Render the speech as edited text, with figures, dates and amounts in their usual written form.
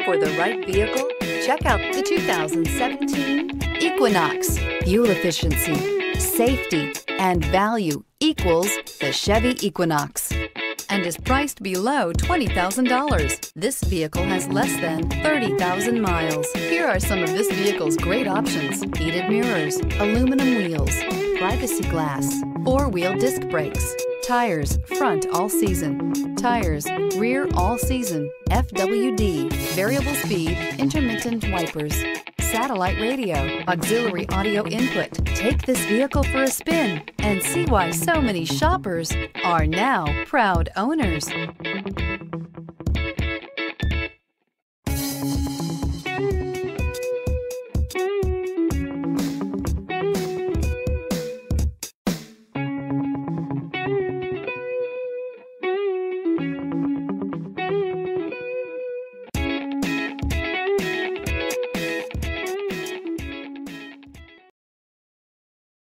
for the right vehicle? Check out the 2017 Equinox. Fuel efficiency, safety, and value equals the Chevy Equinox, and is priced below $20,000. This vehicle has less than 30,000 miles. Here are some of this vehicle's great options: heated mirrors, aluminum wheels, privacy glass, four-wheel disc brakes, tires front all season, tires rear all season, FWD, variable speed, intermittent wipers, satellite radio, auxiliary audio input. Take this vehicle for a spin and see why so many shoppers are now proud owners.